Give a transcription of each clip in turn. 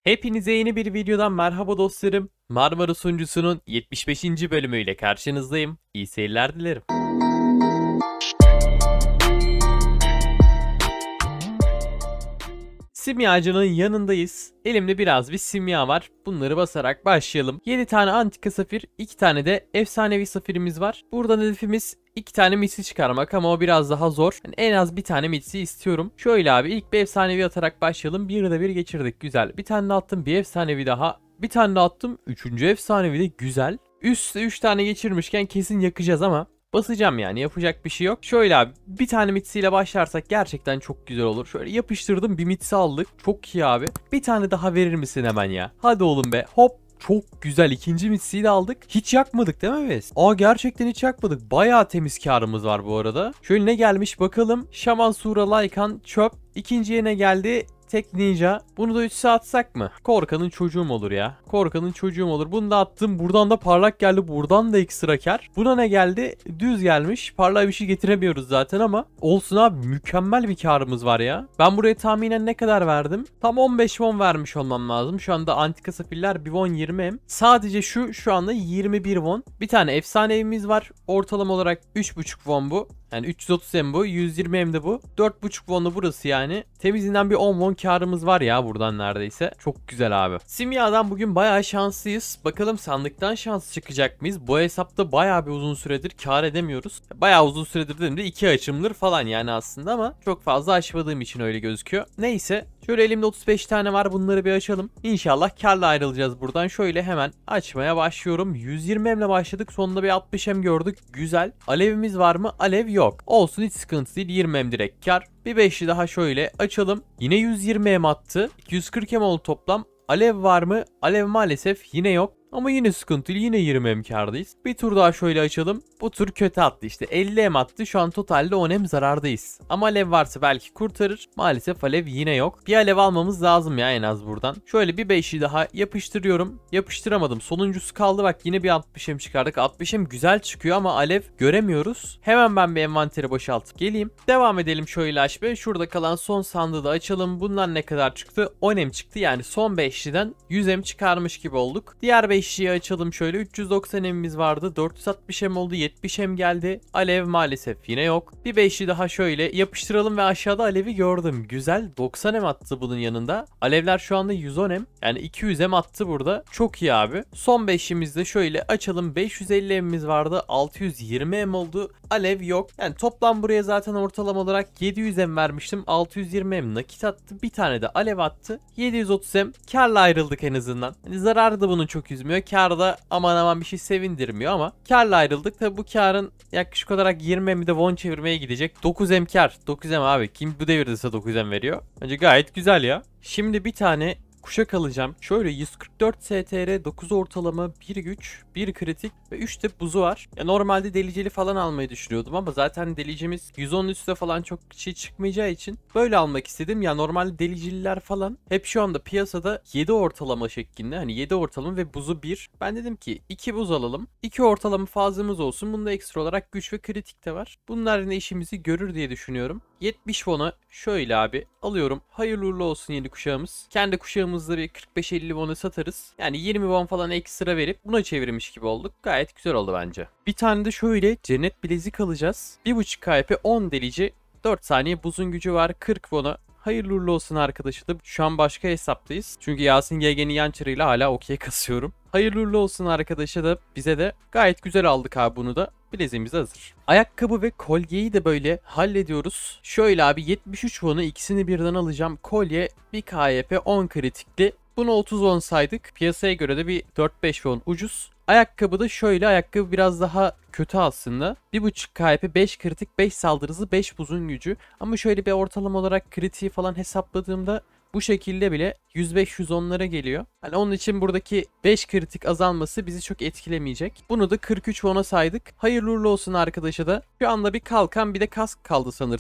Hepinize yeni bir videodan merhaba dostlarım. Marmara sunucusunun 75. bölümüyle karşınızdayım. İyi seyirler dilerim. Simyacının yanındayız. Elimde biraz bir simya var. Bunları basarak başlayalım. 7 tane antika safir, 2 tane de efsanevi safirimiz var. Buradan hedefimiz 2 tane mitsi çıkarmak ama o biraz daha zor. Yani en az bir tane mitsi istiyorum. Şöyle abi ilk bir efsanevi atarak başlayalım. Bir de bir geçirdik. Güzel. Bir tane de attım. Bir efsanevi daha. Bir tane de attım. Üçüncü efsanevi de güzel. Üstte 3 tane geçirmişken kesin yakacağız ama basacağım yani, yapacak bir şey yok. Şöyle abi bir tane mitsiyle başlarsak gerçekten çok güzel olur. Şöyle yapıştırdım, bir mitsi aldık. Çok iyi abi. Bir tane daha verir misin hemen ya? Hadi oğlum be, hop. Çok güzel, ikinci mitsiyi de aldık. Hiç yakmadık değil mi biz? Gerçekten hiç yakmadık. Bayağı temiz karımız var bu arada. Şöyle ne gelmiş bakalım. Şaman Sura Laykan çöp. İkinciye ne geldi? Tek ninja. Bunu da 3'e atsak mı? Korkanın çocuğum olur ya. Korkanın çocuğum olur. Bunu da attım. Buradan da parlak geldi. Buradan da ekstra kar. Buna ne geldi? Düz gelmiş. Parlak bir şey getiremiyoruz zaten ama olsun abi, mükemmel bir karımız var ya. Ben buraya tahminen ne kadar verdim? Tam 15 won vermiş olmam lazım. Şu anda antika safirler 1 won 20 m. Sadece şu anda 21 won. Bir tane efsane evimiz var. Ortalama olarak 3,5 won bu. Yani 330 M bu, 120 M de bu. 4,5 won'lu burası yani. Temizinden bir 10 won karımız var ya buradan neredeyse. Çok güzel abi. Simya'dan bugün bayağı şanslıyız. Bakalım sandıktan şans çıkacak mıyız? Bu hesapta bayağı bir uzun süredir kar edemiyoruz. Bayağı uzun süredir dedim de 2 açımdır falan yani aslında ama çok fazla açmadığım için öyle gözüküyor. Neyse. Şöyle elimde 35 tane var, bunları bir açalım. İnşallah karla ayrılacağız buradan. Şöyle hemen açmaya başlıyorum. 120 M'le başladık. Sonunda bir 60 M gördük. Güzel. Alevimiz var mı? Alev yok. Olsun, hiç sıkıntı değil. 20 M direkt kar. Bir 5'li daha şöyle açalım. Yine 120 M attı. 240 M oldu toplam. Alev var mı? Alev maalesef yine yok. Ama yine sıkıntılı, yine 20 M kardayız. Bir tur daha şöyle açalım. Bu tur kötü attı işte. 50 M attı. Şu an totalde 10 M zarardayız. Ama alev varsa belki kurtarır. Maalesef alev yine yok. Bir alev almamız lazım ya en az buradan. Şöyle bir 5'i daha yapıştırıyorum. Yapıştıramadım. Sonuncusu kaldı, bak yine bir 60 M çıkardık. 60 M güzel çıkıyor ama alev göremiyoruz. Hemen ben bir envanteri boşaltıp geleyim. Devam edelim şöyle açmaya. Şurada kalan son sandığı da açalım. Bundan ne kadar çıktı? 10 M çıktı. Yani son 5'liden 100 M çıkarmış gibi olduk. Diğer 5'liyi açalım şöyle. 390 M'imiz vardı. 460 M oldu. 70 M geldi. Alev maalesef yine yok. Bir 5'li daha şöyle yapıştıralım ve aşağıda alevi gördüm. Güzel. 90 M attı bunun yanında. Alevler şu anda 110 M. Yani 200 M attı burada. Çok iyi abi. Son 5'imizi de şöyle açalım. 550 M'imiz vardı. 620 M oldu. Alev yok. Yani toplam buraya zaten ortalama olarak 700 M vermiştim. 620 M nakit attı. Bir tane de alev attı. 730 M. Karla ayrıldık en azından. Hani zararı da bunu çok üzmüyor. Karda aman aman bir şey sevindirmiyor ama karla ayrıldık. Tabi bu karın yaklaşık olarak 20 M'i de won çevirmeye gidecek. 9 M kar. 9 M abi. Kim bu devirde size 9 M veriyor? Bence gayet güzel ya. Şimdi bir tane kuşak alacağım. Şöyle 144 STR, 9 ortalama, 1 güç, 1 kritik ve 3 de buzu var. Ya normalde deliceli falan almayı düşünüyordum ama zaten delicimiz 110 üstte falan çok şey çıkmayacağı için böyle almak istedim. Ya normalde delicililer falan hep şu anda piyasada 7 ortalama şeklinde. Hani 7 ortalama ve buzu 1. Ben dedim ki 2 buz alalım. 2 ortalama fazlamız olsun. Bunda ekstra olarak güç ve kritik de var. Bunlar yine işimizi görür diye düşünüyorum. 70 won'a şöyle abi alıyorum. Hayırlı uğurlu olsun yeni kuşağımız. Kendi kuşağımızda bir 45-50 won'a satarız. Yani 20 won falan ekstra verip buna çevirmiş gibi olduk. Gayet güzel oldu bence. Bir tane de şöyle cennet bilezik alacağız. 1.5 KP 10 delici. 4 saniye buzun gücü var. 40 won'a. Hayırlı uğurlu olsun arkadaşı da. Şu an başka hesaptayız. Çünkü Yasin GG'nin yan çarıyla hala okey kasıyorum. Hayırlı uğurlu olsun arkadaşa da bize de. Gayet güzel aldık abi bunu da. Bileziğimiz hazır. Ayakkabı ve kolyeyi de böyle hallediyoruz. Şöyle abi 73 won'u ikisini birden alacağım. Kolye 1 KYP 10 kritikli. Bunu 30 won saydık. Piyasaya göre de bir 4-5 won ucuz. Ayakkabı da şöyle, ayakkabı biraz daha kötü aslında. 1.5 KP 5 kritik 5 saldırısı 5 buzun gücü. Ama şöyle bir ortalama olarak kritiği falan hesapladığımda bu şekilde bile 105-110'lara geliyor. Hani onun için buradaki 5 kritik azalması bizi çok etkilemeyecek. Bunu da 43 won'a saydık. Hayırlı uğurlu olsun arkadaşa da. Şu anda bir kalkan bir de kask kaldı sanırsam.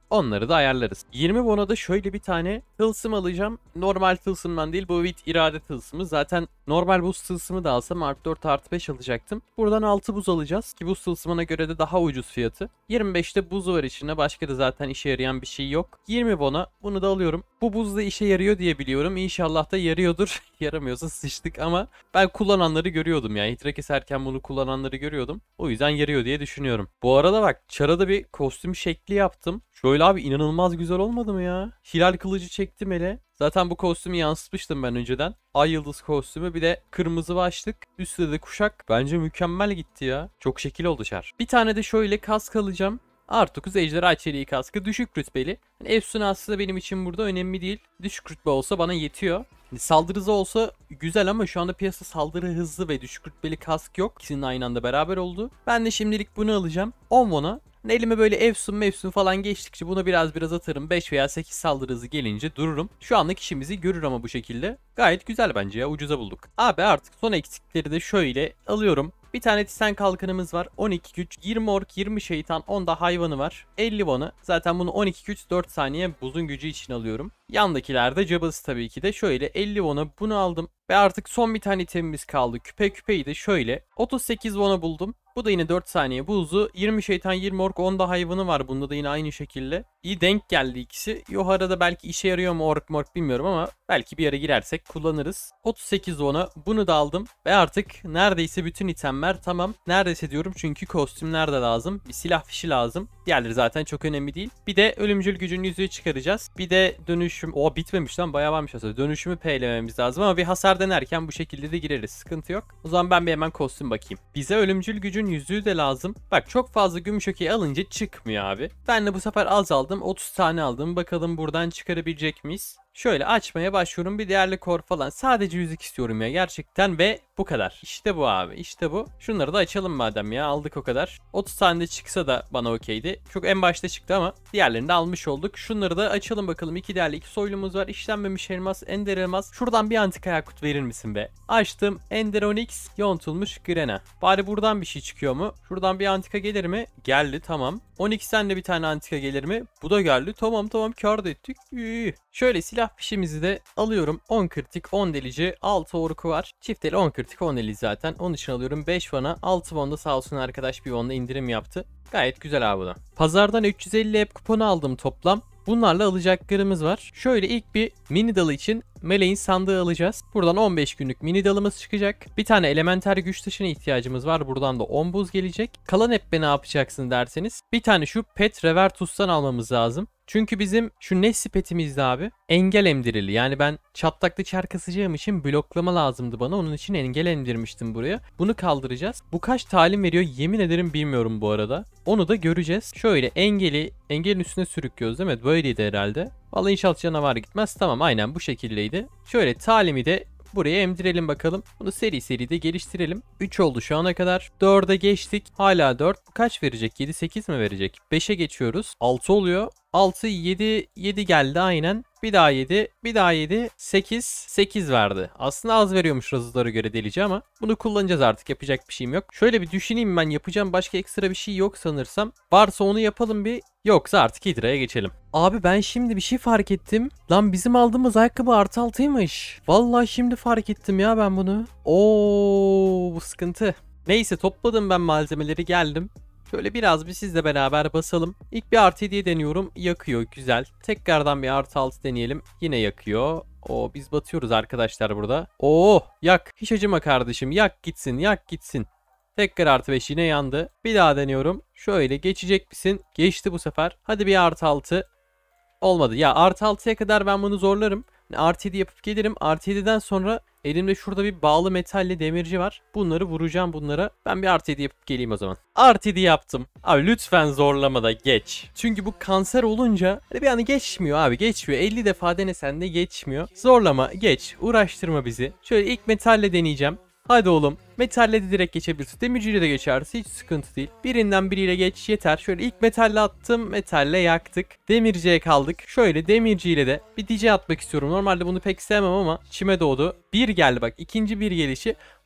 Onları da ayarlarız. 20 won'a da şöyle bir tane tılsım alacağım. Normal tılsımdan değil, bu with irade tılsımı. Zaten normal buz tılsımı da alsam artı 4 artı 5 alacaktım. Buradan 6 buz alacağız ki buz tılsımına göre de daha ucuz fiyatı. 25'te buzu var içinde, başka da zaten işe yarayan bir şey yok. 20 won'a bunu da alıyorum. Bu buz da işe yarıyor diye biliyorum. İnşallah da yarıyordur. Yaramıyorsa sıçtık ama ben kullananları görüyordum ya. Hidra keserken bunu kullananları görüyordum. O yüzden yarıyor diye düşünüyorum. Bu arada bak, Char'a da bir kostüm şekli yaptım. Şöyle abi, inanılmaz güzel olmadı mı ya? Hilal kılıcı çektim ele. Zaten bu kostümü yansıtmıştım ben önceden. Ay yıldız kostümü, bir de kırmızı başlık, üstte de kuşak. Bence mükemmel gitti ya. Çok şekil oldu Char. Bir tane de şöyle kask alacağım. R9 ejderha çeliği kaskı, düşük rütbeli. Yani Efsun aslında benim için burada önemli değil. Düşük rütbe olsa bana yetiyor. Saldırı hızı olsa güzel ama şu anda piyasada saldırı hızlı ve düşük rütbeli kask yok. İkisinin aynı anda beraber oldu. Ben de şimdilik bunu alacağım. 10 won'a. Elime böyle Efsun falan geçtikçe buna biraz atarım. 5 veya 8 saldırı hızı gelince dururum. Şu anlık işimizi görür ama bu şekilde. Gayet güzel bence ya, ucuza bulduk. Abi artık son eksikleri de şöyle alıyorum. Bir tane Tisen kalkanımız var. 12 güç, 20 ork, 20 şeytan, 10 da hayvanı var. 50 won'a. Zaten bunu 12 güç 4 saniye buzun gücü için alıyorum. Yandakilerde cabası tabii ki de. Şöyle 50 won'a bunu aldım. Ve artık son bir tane itemimiz kaldı. Küpeyi de şöyle 38 won'a buldum. Bu da yine 4 saniye buzu. 20 şeytan, 20 ork, 10 da hayvanı var. Bunda da yine aynı şekilde. İyi denk geldi ikisi. Yohara'da belki işe yarıyor mu ork mork bilmiyorum ama belki bir ara girersek kullanırız. 38 won'a bunu da aldım. Ve artık neredeyse bütün itemler tamam. Neredeyse diyorum çünkü kostümler de lazım. Bir silah fişi lazım. Diğerleri zaten çok önemli değil. Bir de ölümcül gücün yüzüğü çıkaracağız. Bir de dönüşüm. O bitmemiş lan, bayağı varmış aslında. Dönüşümü peylememiz lazım ama bir hasar denerken bu şekilde de gireriz. Sıkıntı yok. O zaman ben bir hemen kostüm bakayım. Bize ölümcül gücün yüzüğü de lazım. Bak, çok fazla gümüş okey alınca çıkmıyor abi. Ben de bu sefer az aldım. 30 tane aldım. Bakalım buradan çıkarabilecek miyiz? Şöyle açmaya başlıyorum. Bir değerli kor falan. Sadece yüzük istiyorum ya gerçekten ve bu kadar. İşte bu abi. İşte bu. Şunları da açalım madem ya. Aldık o kadar. 30 tane de çıksa da bana okeydi. Çok en başta çıktı ama diğerlerini de almış olduk. Şunları da açalım bakalım. 2 değerli 2 soylumuz var. İşlenmemiş elmas, ender elmas. Şuradan bir antika yakut verir misin be? Açtım. Ender onyx, yontulmuş grena. Bari buradan bir şey çıkıyor mu? Şuradan bir antika gelir mi? Geldi, tamam. 12'den de bir tane antika gelir mi? Bu da geldi. Tamam kâr da ettik. Şöyle silah fişimizi de alıyorum. 10 kritik, 10 delici, 6 orku var. Çifteli 10 kritik, 10 delici zaten. Onun için alıyorum 5 won'a. 6 won'da sağ olsun arkadaş bir won'da indirim yaptı. Gayet güzel abi bu da. Pazardan 350 app kuponu aldım toplam. Bunlarla alacaklarımız var. Şöyle ilk bir mini dalı için meleğin sandığı alacağız. Buradan 15 günlük mini dalımız çıkacak. Bir tane elementer güç taşına ihtiyacımız var. Buradan da 10 buz gelecek. Kalan app'e ne yapacaksın derseniz, bir tane şu pet Revertus'tan almamız lazım. Çünkü bizim şu Nessi petimizde abi engel emdirili. Yani ben çatlaklı çar kasacağım için bloklama lazımdı bana. Onun için engel emdirmiştim buraya. Bunu kaldıracağız. Bu kaç talim veriyor yemin ederim bilmiyorum bu arada. Onu da göreceğiz. Şöyle engelin üstüne sürüklüyoruz değil mi? Böyleydi herhalde. Vallahi inşallah canavar gitmez. Tamam, aynen bu şekildeydi. Şöyle talimi de buraya emdirelim bakalım. Bunu seri de geliştirelim. 3 oldu şu ana kadar. 4'e geçtik. Hala 4. Kaç verecek? 7-8 mi verecek? 5'e geçiyoruz. 6 oluyor. 6, 7 geldi aynen. Bir daha 7, bir daha 7, 8 verdi. Aslında az veriyormuş razılara göre delici ama bunu kullanacağız artık, yapacak bir şeyim yok. Şöyle bir düşüneyim, ben yapacağım başka ekstra bir şey yok sanırsam. Varsa onu yapalım bir. Yoksa artık Hidra'ya geçelim. Abi ben şimdi bir şey fark ettim. Lan bizim aldığımız ayakkabı artı 6'ymış. Vallahi şimdi fark ettim ya ben bunu. Oo, bu sıkıntı. Neyse, topladım ben malzemeleri, geldim. Şöyle biraz bir sizle beraber basalım. İlk bir artı 7'ye deniyorum. Yakıyor, güzel. Tekrardan bir artı 6 deneyelim. Yine yakıyor. Oo, biz batıyoruz arkadaşlar burada. Oo, yak. Hiç acıma kardeşim. Yak gitsin, yak gitsin. Tekrar artı 5 yine yandı. Bir daha deniyorum. Şöyle geçecek misin? Geçti bu sefer. Hadi bir artı 6. Olmadı. Ya artı 6'ya kadar ben bunu zorlarım. Artı 7 yapıp gelirim. Artı 7'den sonra elimde şurada bir bağlı metalle demirci var. Bunları vuracağım bunlara. Ben bir artı 7 yapıp geleyim o zaman. Artı 7 yaptım. Abi lütfen zorlama da geç. Çünkü bu kanser olunca bir anda geçmiyor abi, geçmiyor. 50 defa denesen de geçmiyor. Zorlama, geç. Uğraştırma bizi. Şöyle ilk metalle deneyeceğim. Hadi oğlum. Metalle de direkt geçebilirsin. Demirciyle de geçerse hiç sıkıntı değil. Birinden biriyle geç yeter. Şöyle ilk metalle attım. Metalle yaktık. Demirciye kaldık. Şöyle demirciyle de bir DJ atmak istiyorum. Normalde bunu pek sevmem ama içime doğdu. Bir geldi bak. İkinci bir gelişi.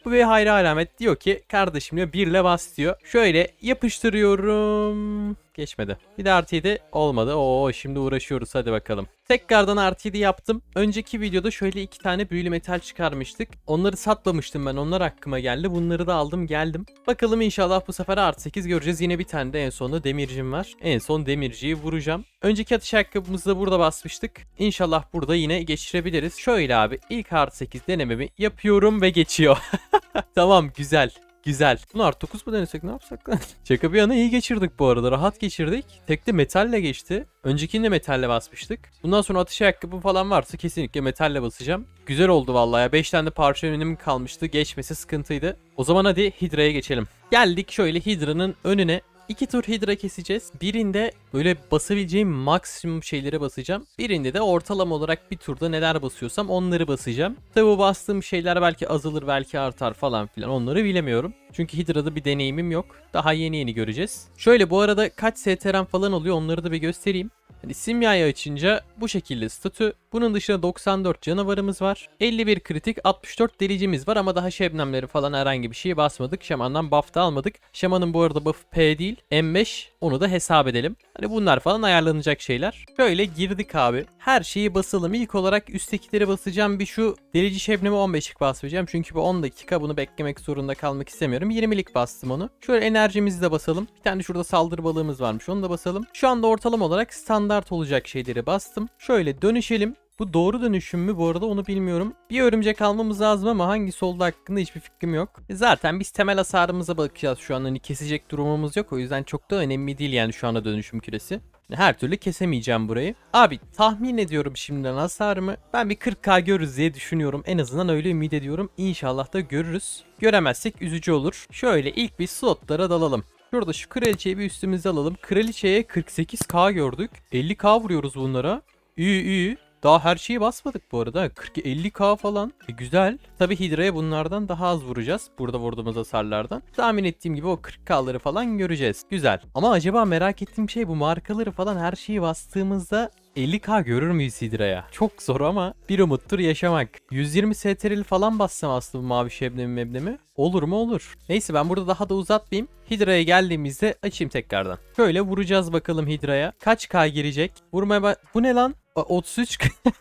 Bu bir hayra alamet, diyor ki kardeşim diyor 1 ile bas diyor. Şöyle yapıştırıyorum. Geçmedi. Bir de artı 7 olmadı. Oo, şimdi uğraşıyoruz, hadi bakalım. Tekrardan artı 7 yaptım. Önceki videoda şöyle 2 tane büyülü metal çıkarmıştık. Onları satmamıştım ben. Onlar aklıma geldi. Bunları da aldım geldim. Bakalım inşallah bu sefer artı 8 göreceğiz. Yine bir tane de en sonunda demircim var. En son demirciyi vuracağım. Önceki atış ayakkabımızı da burada basmıştık. İnşallah burada yine geçirebiliriz. Şöyle abi ilk artı 8 denememi yapıyorum ve geçiyor. Tamam, güzel. Güzel. Bunu artı 9 mu denesek, ne yapsak lan? Şaka bir yana iyi geçirdik bu arada. Rahat geçirdik. Tek de metalle geçti. Öncekini de metalle basmıştık. Bundan sonra atış ayakkabı falan varsa kesinlikle metalle basacağım. Güzel oldu vallahi ya. 5 tane de parça önüm kalmıştı. Geçmesi sıkıntıydı. O zaman hadi Hidra'ya geçelim. Geldik şöyle Hidra'nın önüne. 2 tur Hidra keseceğiz. Birinde böyle basabileceğim maksimum şeylere basacağım. Birinde de ortalama olarak bir turda neler basıyorsam onları basacağım. Tabi bu bastığım şeyler belki azalır, belki artar falan filan, onları bilemiyorum. Çünkü Hidra'da bir deneyimim yok. Daha yeni göreceğiz. Şöyle bu arada kaç STR'm falan oluyor onları da bir göstereyim. Hani simyayı açınca bu şekilde statü. Bunun dışında 94 canavarımız var. 51 kritik, 64 delicimiz var ama daha şebnemleri falan herhangi bir şeye basmadık. Şamandan buff da almadık. Şamanın bu arada buff P değil M5, onu da hesap edelim. Hani bunlar falan ayarlanacak şeyler. Şöyle girdik abi. Her şeyi basalım. İlk olarak üsttekileri basacağım. Bir şu delici şebnemi 15'lik basmayacağım. Çünkü bu 10 dakika, bunu beklemek zorunda kalmak istemiyorum. 20'lik bastım onu. Şöyle enerjimizi de basalım. Bir tane şurada saldırı balığımız varmış, onu da basalım. Şu anda ortalama olarak standart olacak şeyleri bastım. Şöyle dönüşelim. Bu doğru dönüşüm mü bu arada onu bilmiyorum. Bir örümcek almamız lazım ama hangisi olduğu hakkında hiçbir fikrim yok. Zaten biz temel hasarımıza bakacağız şu an. Hani kesecek durumumuz yok. O yüzden çok da önemli değil yani şu anda dönüşüm küresi. Her türlü kesemeyeceğim burayı. Abi tahmin ediyorum şimdiden hasarımı. Ben bir 40k görürüz diye düşünüyorum. En azından öyle ümit ediyorum. İnşallah da görürüz. Göremezsek üzücü olur. Şöyle ilk bir slotlara dalalım. Şurada şu kraliçeyi bir üstümüze alalım. Kraliçeye 48k gördük. 50k vuruyoruz bunlara. İyi. Daha her şeyi basmadık bu arada. 40-50k falan. Güzel. Tabi Hidra'ya bunlardan daha az vuracağız. Burada vurduğumuz hasarlardan. Tahmin ettiğim gibi o 40k'ları falan göreceğiz. Güzel. Ama acaba merak ettiğim şey, bu markaları falan her şeyi bastığımızda 50k görür müyüz Hidra'ya? Çok zor ama bir umuttur yaşamak. 120 STR'li falan bassam aslında bu mavi şebnemi. Olur mu? Olur. Neyse ben burada daha da uzatmayayım. Hidra'ya geldiğimizde açayım tekrardan. Şöyle vuracağız bakalım Hidra'ya. Kaç k girecek? Vurmaya bu ne lan? 33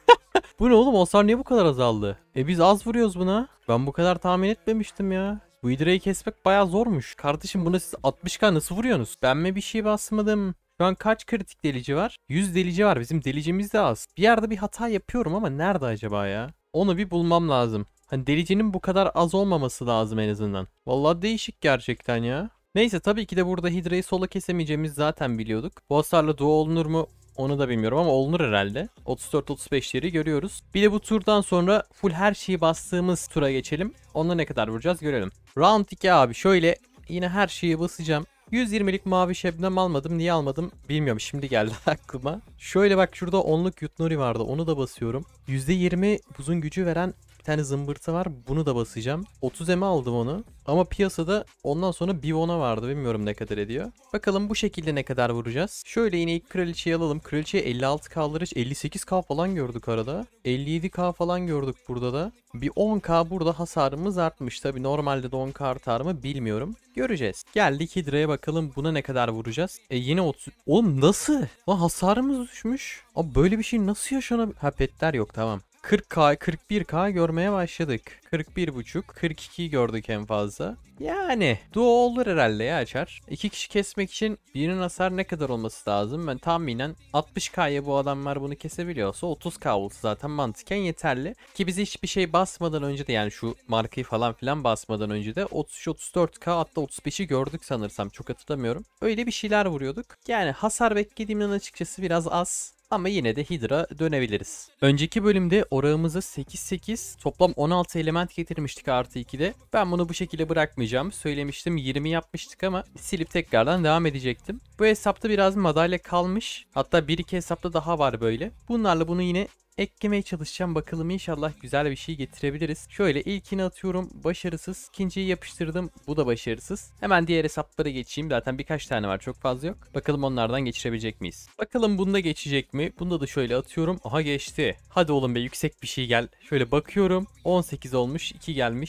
Bu ne oğlum, hasar niye bu kadar azaldı? Biz az vuruyoruz buna. Ben bu kadar tahmin etmemiştim ya. Bu Hidra'yı kesmek bayağı zormuş. Kardeşim buna siz 60k nasıl vuruyorsunuz? Ben mi bir şey basmadım? Şu an kaç kritik delici var? 100 delici var. Bizim delicimiz de az. Bir yerde bir hata yapıyorum ama nerede acaba ya? Onu bir bulmam lazım. Hani delicinin bu kadar az olmaması lazım en azından. Vallahi değişik gerçekten ya. Neyse tabii ki de burada Hidra'yı solo kesemeyeceğimizi zaten biliyorduk. Bu hasarla duo olunur mu? Onu da bilmiyorum ama olunur herhalde. 34-35'leri görüyoruz. Bir de bu turdan sonra full her şeyi bastığımız tura geçelim. Onunla ne kadar vuracağız görelim. Round 2 abi, şöyle yine her şeyi basacağım. 120'lik mavi şebnem almadım. Niye almadım bilmiyorum. Şimdi geldi aklıma. Şöyle bak, şurada 10'luk Yutnori vardı. Onu da basıyorum. %20 buzun gücü veren bir tane zımbırtı var. Bunu da basacağım. 30 eme aldım onu. Ama piyasada ondan sonra Bivon'a vardı. Bilmiyorum ne kadar ediyor. Bakalım bu şekilde ne kadar vuracağız. Şöyle yine ilk kraliçeyi alalım. Kraliçeye 56k'ları 58k falan gördük arada. 57k falan gördük burada da. Bir 10k burada hasarımız artmış. Tabi normalde de 10k artar mı bilmiyorum. Göreceğiz. Geldik Hidra'ya bakalım buna ne kadar vuracağız. Yine 30. Oğlum nasıl? Lan hasarımız düşmüş. Abi böyle bir şey nasıl yaşanabilir? Ha, petler yok, tamam. 40k 41k görmeye başladık. 41.5 42 gördük en fazla. Yani duo olur herhalde ya açar. 2 kişi kesmek için birinin hasar ne kadar olması lazım? Ben tahminen 60k'ya bu adamlar bunu kesebiliyorsa 30k olsa zaten mantıken yeterli. Ki biz hiçbir şey basmadan önce de, yani şu markayı falan filan basmadan önce de 33-34k hatta 35'i gördük sanırsam, çok hatırlamıyorum. Öyle bir şeyler vuruyorduk. Yani hasar beklediğimden açıkçası biraz az. Ama yine de Hidra dönebiliriz. Önceki bölümde orağımıza 8-8 toplam 16 element getirmiştik artı 2'de. Ben bunu bu şekilde bırakmayacağım. Söylemiştim 20 yapmıştık ama silip tekrardan devam edecektim. Bu hesapta biraz madalya kalmış. Hatta 1-2 hesapta daha var böyle. Bunlarla bunu yine eklemeye çalışacağım. Bakalım inşallah güzel bir şey getirebiliriz. Şöyle ilkini atıyorum. Başarısız. İkinciyi yapıştırdım. Bu da başarısız. Hemen diğer hesaplara geçeyim. Zaten birkaç tane var. Çok fazla yok. Bakalım onlardan geçirebilecek miyiz? Bakalım bunda geçecek mi? Bunda da şöyle atıyorum. Aha geçti. Hadi oğlum be, yüksek bir şey gel. Şöyle bakıyorum. 18 olmuş. 2 gelmiş.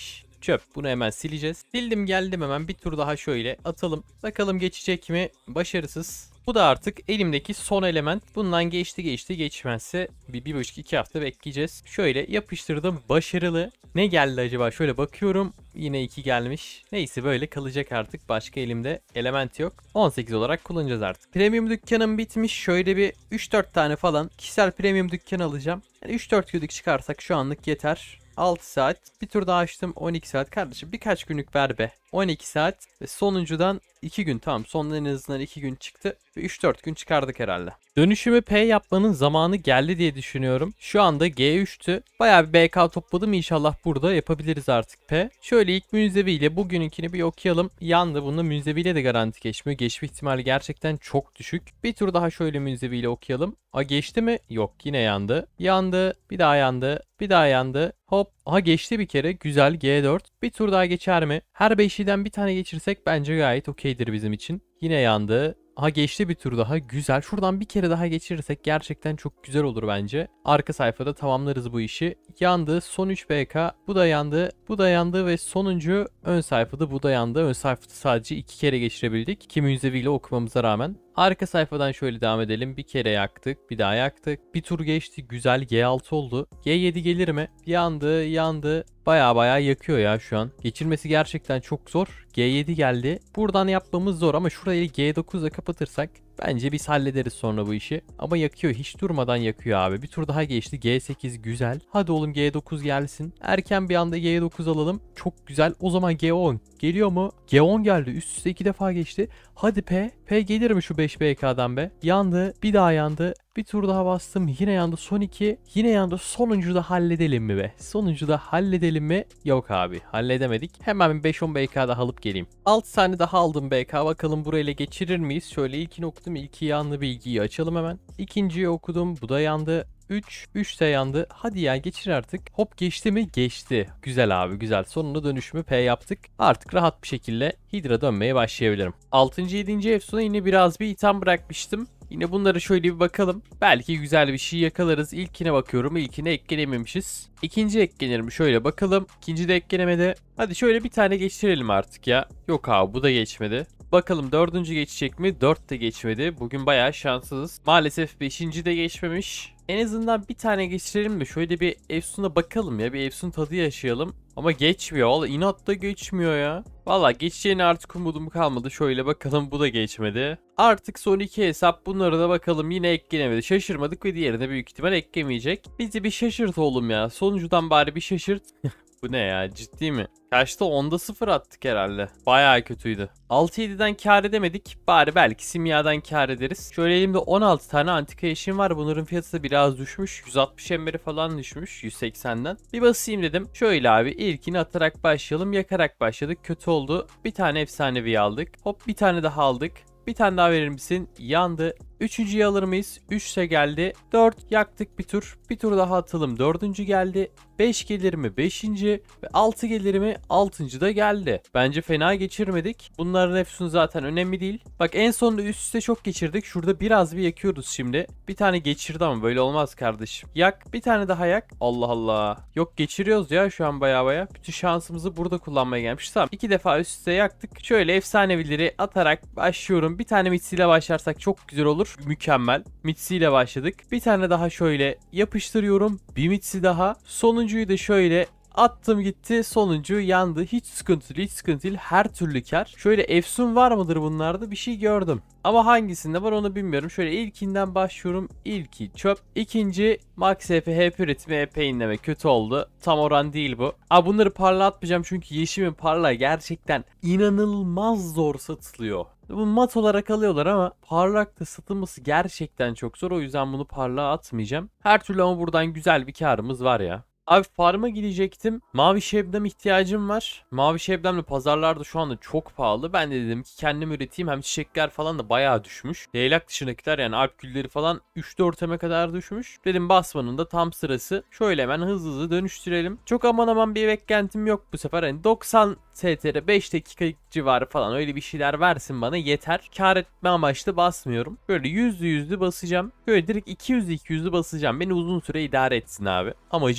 çöp. Bunu hemen sileceğiz. Sildim geldim, hemen bir tur daha şöyle atalım. Bakalım geçecek mi? Başarısız. Bu da artık elimdeki son element. Bundan geçti geçmezse bir buçuk iki hafta bekleyeceğiz. Şöyle yapıştırdım, başarılı. Ne geldi acaba? Şöyle bakıyorum. Yine 2 gelmiş. Neyse böyle kalacak artık. Başka elimde element yok. 18 olarak kullanacağız artık. Premium dükkanım bitmiş. Şöyle bir 3-4 tane falan kişisel premium dükkan alacağım. Yani 3-4 günlük çıkarsak şu anlık yeter. 6 saat. Bir tur daha açtım. 12 saat. Kardeşim birkaç günlük ver be. 12 saat. Ve sonuncudan 2 gün. Tamam, sonunda en azından 2 gün çıktı. Ve 3-4 gün çıkardık herhalde. Dönüşümü P yapmanın zamanı geldi diye düşünüyorum. Şu anda G3'tü. Bayağı bir BK topladım. İnşallah burada yapabiliriz artık P. Şöyle ilk münzeviyle bugününkini bir okuyalım. Yandı. Bunda münzeviyle de garanti geçmiyor. Geçme ihtimali gerçekten çok düşük. Bir tur daha şöyle münzeviyle okuyalım. Geçti mi? Yok, yine yandı. Yandı. Bir daha yandı. Bir daha yandı. Hop. Geçti bir kere. Güzel. G4. Bir tur daha geçer mi? Her 5'liden bir tane geçirsek bence gayet okeydir bizim için. Yine yandı. Geçti bir tur daha. Güzel. Şuradan bir kere daha geçirirsek gerçekten çok güzel olur bence. Arka sayfada tamamlarız bu işi. Yandı. Son 3 BK. Bu da yandı. Bu da yandı ve sonuncu ön sayfada bu da yandı. Ön sayfada sadece 2 kere geçirebildik. 2 münzeviyle okumamıza rağmen. Arka sayfadan şöyle devam edelim. Bir kere yaktık. Bir daha yaktık. Bir tur geçti. Güzel. G6 oldu. G7 gelir mi? Yandı. Yandı. Baya yakıyor ya şu an. Geçirmesi gerçekten çok zor. G7 geldi. Buradan yapmamız zor ama şurayı G9'la kapatırsak bence biz hallederiz sonra bu işi. Ama yakıyor. Hiç durmadan yakıyor abi. Bir tur daha geçti. G8 güzel. Hadi oğlum G9 gelsin. Erken bir anda G9 alalım. Çok güzel. O zaman G10. Geliyor mu? G10 geldi. Üst üste 2 defa geçti. Hadi P. P gelir mi şu 5 BK'dan be? Yandı. Bir daha yandı. Bir tur daha bastım. Yine yandı. Son 2. Yine yandı. Sonuncu da halledelim mi be? Sonuncu da halledelim mi? Yok abi. Halledemedik. Hemen 5-10 BK daha alıp geleyim. 6 tane daha aldım BK. Bakalım burayla geçirir miyiz? Şöyle ilkini okudum. İlki yandı, bilgiyi açalım hemen. İkinciyi okudum. Bu da yandı. 3 de yandı. Hadi ya geçir artık. Hop geçti mi? Geçti. Güzel abi, güzel. Sonunda dönüşümü P yaptık. Artık rahat bir şekilde Hydra dönmeye başlayabilirim. 6. 7. Efsun'a yine biraz bir item bırakmıştım. Yine bunları şöyle bir bakalım. Belki güzel bir şey yakalarız. İlkine bakıyorum. İlkine eklenememişiz. İkinci eklenir mi? Şöyle bakalım. İkinci de eklenemedi. Hadi şöyle bir tane geçirelim artık ya. Yok abi, bu da geçmedi. Bakalım 4. geçecek mi? 4 de geçmedi. Bugün bayağı şanssızız. Maalesef 5. de geçmemiş. En azından bir tane geçirelim de şöyle bir Efsun'a bakalım ya. Bir Efsun tadı yaşayalım. Ama geçmiyor. Valla inatla geçmiyor ya. Valla geçeceğine artık umudum kalmadı. Şöyle bakalım, bu da geçmedi. Artık son 2 hesap, bunları da bakalım yine eklenemedi. Şaşırmadık ve diğerine büyük ihtimal eklemeyecek. Bizi bir şaşırt oğlum ya. Sonuncudan bari bir şaşırt. Bu ne ya, ciddi mi? Kaçta 10'da 0 attık herhalde. Bayağı kötüydü. 6-7'den kar edemedik. Bari belki simyadan kar ederiz. Şöyle elimde 16 tane antika eşim var. Bunların fiyatı da biraz düşmüş. 160 emberi falan düşmüş 180'den. Bir basayım dedim. Şöyle abi ilkini atarak başlayalım. Yakarak başladık. Kötü oldu. Bir tane efsanevi aldık. Hop bir tane daha aldık. Bir tane daha verir misin? Yandı. Üçüncüyü alır mıyız? 3 de geldi. 4 yaktık bir tur. Bir tur daha atalım. 4. geldi. 5 gelir mi? 5. ve 6 gelir mi? 6. da geldi. Bence fena geçirmedik. Bunların hepsinin zaten önemli değil. Bak en sonunda üst üste çok geçirdik. Şurada biraz bir yakıyoruz şimdi. Bir tane geçirdi ama böyle olmaz kardeşim. Yak. Bir tane daha yak. Allah Allah. Yok geçiriyoruz ya şu an baya. Bütün şansımızı burada kullanmaya gelmiş. Tamam. 2 defa üst üste yaktık. Şöyle efsanevileri atarak başlıyorum. Bir tane mitsiyle başlarsak çok güzel olur. Mükemmel. Mitsiyle başladık. Bir tane daha şöyle yapıştırıyorum. Bir mitsi daha. Sonuncuyu da şöyle attım gitti. Sonuncu yandı. Hiç sıkıntı değil. Her türlü kar. Şöyle efsun var mıdır bunlarda? Bir şey gördüm. Ama hangisinde var onu bilmiyorum. Şöyle ilkinden başlıyorum. İlki çöp. İkinci Max HP, HP üretimi, HP inleme. Kötü oldu. Tam oran değil bu. Bunları parlatmayacağım çünkü yeşimin parla gerçekten inanılmaz zor satılıyor. Bu mat olarak alıyorlar ama parlakta satılması gerçekten çok zor. O yüzden bunu parlağa atmayacağım. Her türlü ama buradan güzel bir karımız var ya. Abi farm'a gidecektim. Mavi şebnem ihtiyacım var. Mavi şebnem de pazarlarda şu anda çok pahalı. Ben de dedim ki kendim üreteyim. Hem çiçekler falan da bayağı düşmüş. Leylak dışındakiler yani alp gülleri falan 3-4 eme kadar düşmüş. Dedim basmanın da tam sırası. Şöyle hemen hızlı dönüştürelim. Çok aman bir beklentim yok bu sefer. Hani 90 STR 5 dakika civarı falan öyle bir şeyler versin bana yeter. Kar etme amaçlı basmıyorum. Böyle yüzlü basacağım. Böyle direkt 200'lü basacağım. Beni uzun süre idare etsin abi. Amacım o.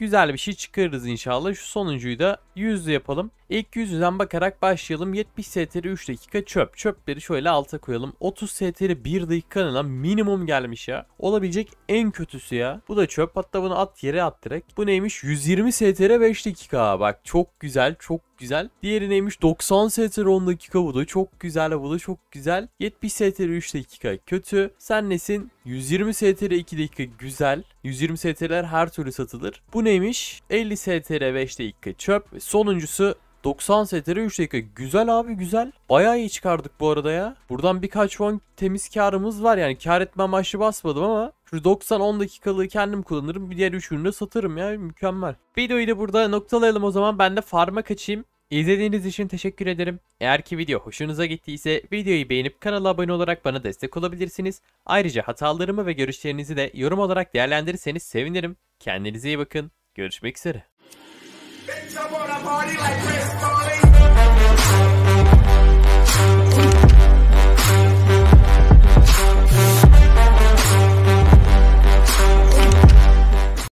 güzel bir şey çıkarırız inşallah. Şu sonuncuyu da 100 yapalım. İlk 100'den bakarak başlayalım. 70 STR 3 dakika çöp. Çöpleri şöyle alta koyalım. 30 STR 1 dakika lan minimum gelmiş ya. Olabilecek en kötüsü ya. Bu da çöp. Hatta bunu at yere at direkt. Bu neymiş? 120 STR 5 dakika. Bak çok güzel, çok güzel. Diğeri neymiş? 90 STR 10 dakika. Bu da çok güzel. Bu da çok güzel. 70 STR 3 dakika kötü. Sen nesin? 120 STR 2 dakika güzel. 120 STR'ler her türlü satılır. Bu neymiş? 50 STR 5 dakika çöp. Sonuncusu 90 STR 3 dakika. Güzel abi, güzel. Bayağı iyi çıkardık bu arada ya. Buradan birkaç won temiz karımız var yani. Kar etme amaçlı basmadım ama şu 90-10 dakikalığı kendim kullanırım. Bir diğer 3 ürünü de satarım ya. Mükemmel. Videoyu da burada noktalayalım o zaman. Ben de farm'a kaçayım. İzlediğiniz için teşekkür ederim. Eğer ki video hoşunuza gittiyse videoyu beğenip kanala abone olarak bana destek olabilirsiniz. Ayrıca hatalarımı ve görüşlerinizi de yorum olarak değerlendirirseniz sevinirim. Kendinize iyi bakın. Görüşmek üzere.